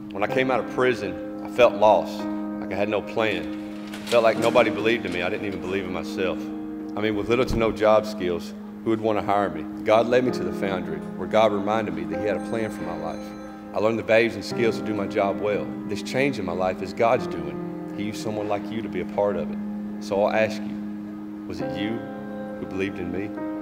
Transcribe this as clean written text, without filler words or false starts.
When I came out of prison, I felt lost, like I had no plan. I felt like nobody believed in me. I didn't even believe in myself. I mean, with little to no job skills, who would want to hire me? God led me to the foundry, where God reminded me that He had a plan for my life. I learned the values and skills to do my job well. This change in my life is God's doing. He used someone like you to be a part of it. So I'll ask you, was it you who believed in me?